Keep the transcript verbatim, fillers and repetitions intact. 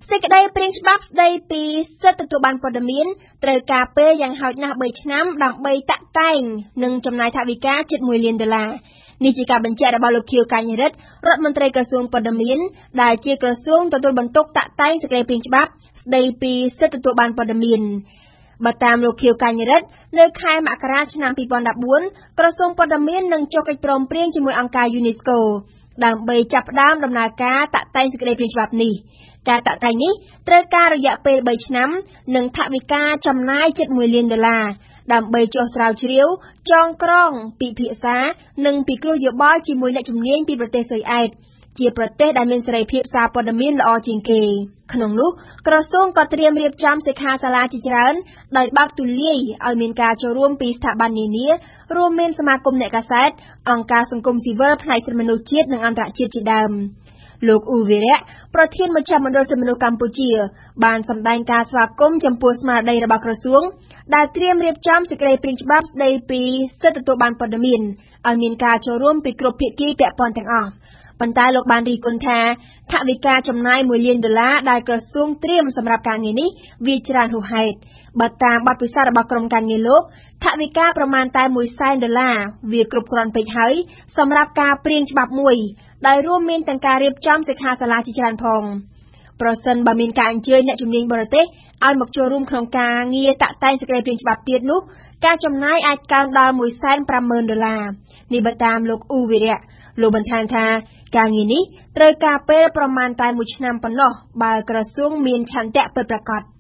សេចក្តីព្រៀងច្បាប់ស្តីពីសិទ្ធិទទួលបានព័ត៌មានត្រូវការពេលយ៉ាងហោចណាស់បីឆ្នាំដើម្បីតាក់តែងនិងចំណាយថវិកាជិតមួយលានដុល្លារនេះជាការបញ្ជាក់របស់លោកខៀវកញ្ញរិទ្ធរដ្ឋមន្ត្រីក្រសួងព័ត៌មានដែលជាក្រសួងទទួលបន្ទុកតាក់តែងសេចក្តីព្រៀងច្បាប់ស្តីពីសិទ្ធិទទួលបានព័ត៌មានបើតាមលោកខៀវកញ្ញរិទ្ធនៅខែមករាឆ្នាំពីរពាន់ដប់បួនក្រសួងព័ត៌មាននឹងចុះកិច្ចព្រមព្រៀងជាមួយអង្គការ UNESCO ដើម្បីចាប់ផ្ដើមដំណើរការតាក់តែងសេចក្តីព្រៀងច្បាប់នេះការតាក់តែងនេះត្រូវការរយៈពេលបីឆ្នាំនិងថវិកាចំណាយជិតមួយលានដុល្លារដើម្បីចុះស្រាវជ្រាវចងក្រងពិភាក្សានិងពិគ្រោះយោបល់ជាមួយអ្នកជំនាញពីប្រទេសស៊ុយអែតជាប្រទេសដែលមានសេរីភាពសារព័ត៌មានល្អជាងគេក្នុងនោះក្រសួងក៏ត្រៀមរៀបចំសិក្ខាសាលាជាច្រើនដោយបើកទូលាយឲ្យមានការចូលរួមពីស្ថាប័ននានារួមមានសមាគមអ្នកកាសែតអង្គការសង្គមស៊ីវិលផ្នែកសិទ្ធិមនុស្សជាតិនិងអន្តរជាតិជាដើមលោកអ៊ូវីរៈប្រធានមជ្ឈមណ្ឌលសិទ្ធិមនុស្សកម្ពុជាបានសម្ដែងការស្វាគមន៍ចំពោះស្មារតីរបស់ក្រសួងដែលត្រៀមរៀបចំសេចក្តីព្រៀងច្បាប់ស្តីពីសិទ្ធិទទួលបានព័ត៌មានឲ្យមានការចូលរួមពីគ្រប់ភាគីពាក់ព័ន្ធទាំងអស់ប៉ុន្តែលោកបានរិះគន់ថាថវិកាចំណាយមួយលានដុល្លារដែលក្រសួងត្រៀមសម្រាប់ការងារនេះវាច្រើនហួសហេតុបើតាមបទពិសោធន៍របស់ក្រុមការងារលោកថវិកាប្រមាណតែមួយសែនដុល្លារវាគ្រប់គ្រាន់ពេកហើយសម្រាប់ការព្រៀងច្បាប់មួយដោយរួមមានទាំងការរៀបចំសិក្ខាសាលាជាច្រើនផងប្រសិនបើមានការអញ្ជើញអ្នកជំនាញបរទេសឲ្យមកចូលរួមក្នុងការងារតាក់តែងសេចក្តីព្រៀងច្បាប់ទៀតនោះការចំណាយអាចកើនដល់មួយសែនប្រាំម៉ឺនដុល្លារនេះបើតាមលោកអ៊ូវីរៈលោកបន្ថែមថាការងារនេះត្រូវការពេលប្រមាណតែមួយឆ្នាំប៉ុណ្ណោះបើក្រសួងមានឆន្ទៈពិតប្រាកដ